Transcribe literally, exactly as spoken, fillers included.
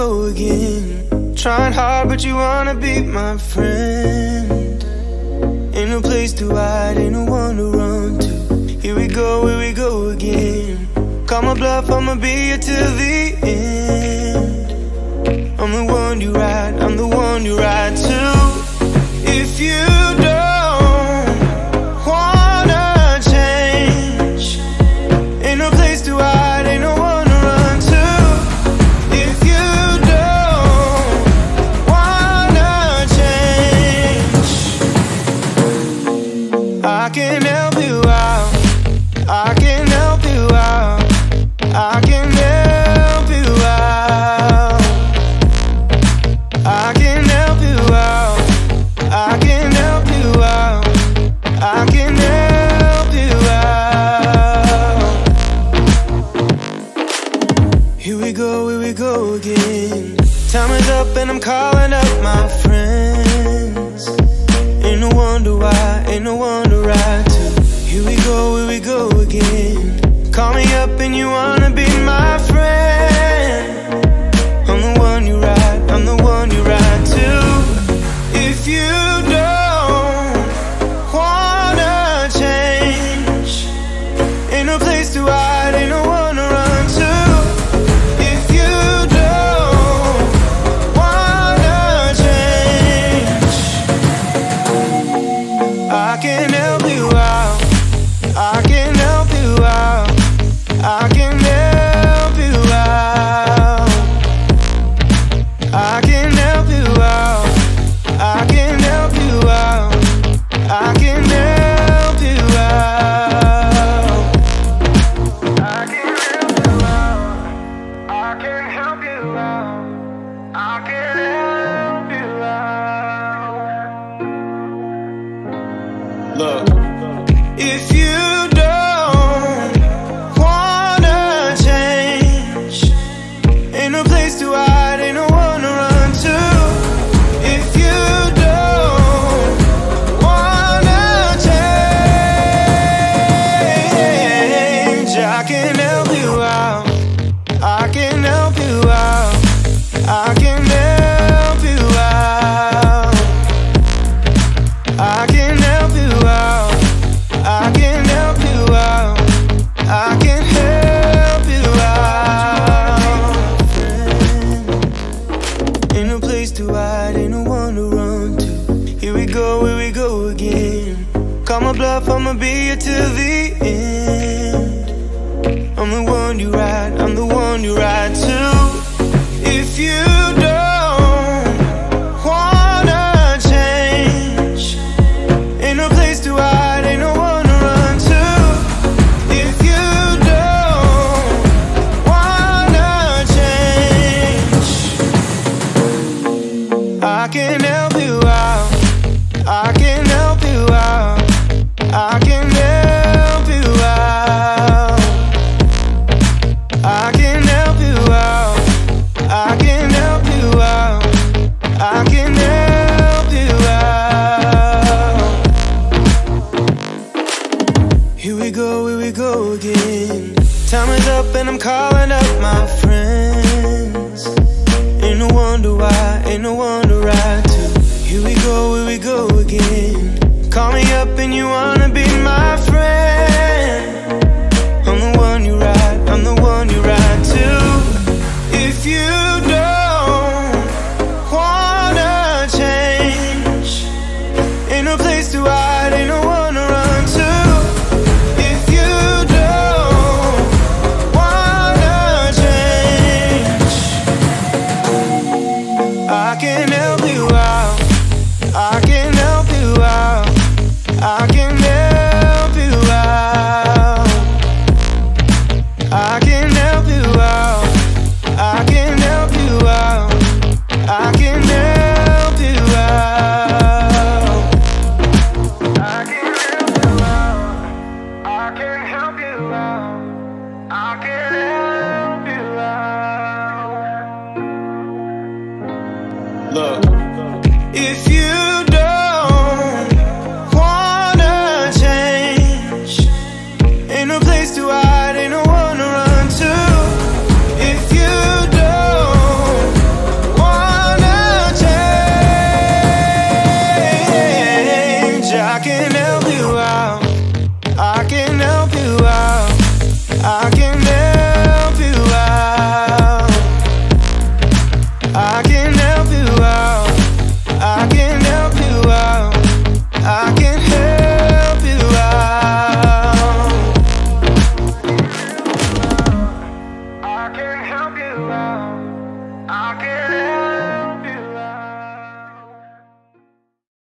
go again. Trying hard, but you wanna be my friend. Ain't no place to hide, ain't no one to run to. Here we go, here we go again. Call my bluff, I'ma be here till the end. I'm the one you ride, I'm the one you ride to. If you don't wanna change, ain't no place to hide, ain't no one to run to. If you don't wanna change, I can help you out, I can help you out, I can help you out, I can help you out, I can help you out, I can help you out. Here we go, here we go again. Time is up and I'm calling up my friends. Ain't no wonder why, ain't no one to ride to. Here we go, here we go again. Call me up and you wanna be my friend. I'm the one you ride, I'm the one you ride to. If you don't wanna change, ain't no place to hide, ain't no one to run to. If you don't wanna change, I can help you out, I can help you out, I can help you out, I can help you out, I can help you out, I can help you out, I can help you out, I can help you out, I can help you out. Look, if you don't wanna change, ain't no place to hide, ain't no one to run to. If you don't wanna change, I can help you out, I can help you out, I can help you out, I can help you out, I can help you out, I can help you out. Ain't no place to hide, ain't no one to run to. Here we go, here we go again. Call my bluff, I'ma be here till the end. I'm the one you ride, I'm the one you ride to. If you don't wanna change, ain't no place to hide, ain't no one to run to. If you don't wanna change, I can help you out, I can help you out, I can help you out, I can help you out, I can help you out, I can help you out. Here we go, here we go again. Time is up and I'm calling up my friends. Ain't no wonder why, ain't no one to ride to. Here we go, here we go again. Call me up and you wanna be my friend.